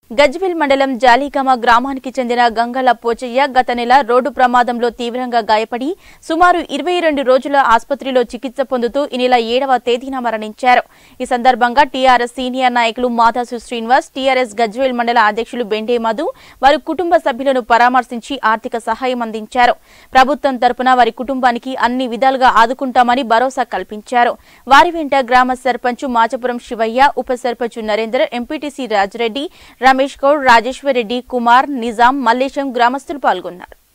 గజ్వేల్ మండలం జాలిగామ గ్రామానికి చెందిన గంగల పోచయ్య గత నెల రోడ్డు ప్రమాదంలో తీవ్రంగా గాయపడి సుమారు 22 రోజుల ఆసుపత్రిలో చికిత్స పొందుతూ ఈ నెల 7వ తేదీన మరణించారు. ఈ సందర్భంగా టీఆర్ఎస్ సీనియర్ నాయకులు మాదాసు శ్రీనివాస్, టీఆర్ఎస్ గజ్వేల్ మండల అధ్యక్షులు బెండే మధు వారి కుటుంబ సభ్యులను పరామర్శించి ఆర్థిక సహాయం అందించారు. ప్రభుత్వం తరపున వారి కుటుంబానికి అన్ని విధాలుగా ఆదుకుంటామని భరోసా కల్పించారు. వారి వెంట గ్రామ సర్పంచ్ మాచపురం శివయ్య, ఉప సర్పంచ్ నరేందర్, ఎంపీటీసీ రాజరెడ్డి, రమేష్ గౌడ్, రాజేశ్వర్ రెడ్డి, కుమార్, నిజాం, మల్లేశం గ్రామస్తులు పాల్గొన్నారు.